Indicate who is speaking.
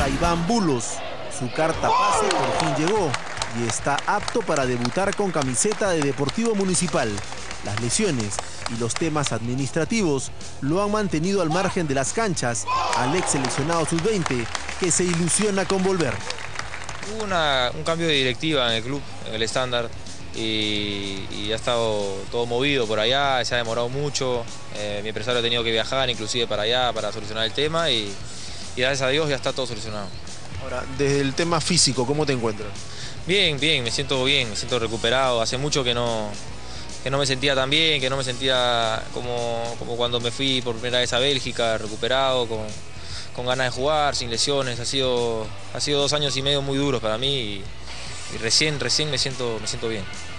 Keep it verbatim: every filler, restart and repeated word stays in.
Speaker 1: para Iván Bulos. Su carta pase por fin llegó y está apto para debutar con camiseta de Deportivo Municipal. Las lesiones y los temas administrativos lo han mantenido al margen de las canchas al ex seleccionado sub veinte, que se ilusiona con volver.
Speaker 2: Hubo una, un cambio de directiva en el club, en el estándar, y, y ha estado todo movido por allá, se ha demorado mucho. Eh, mi empresario ha tenido que viajar inclusive para allá para solucionar el tema y, y gracias a Dios ya está todo solucionado.
Speaker 1: Ahora, desde el tema físico, ¿cómo te encuentras?
Speaker 2: Bien, bien, me siento bien, me siento recuperado. Hace mucho que no, que no me sentía tan bien, que no me sentía como, como cuando me fui por primera vez a Bélgica, recuperado, con, con ganas de jugar, sin lesiones. Ha sido, ha sido dos años y medio muy duros para mí y, y recién, recién me siento, me siento bien.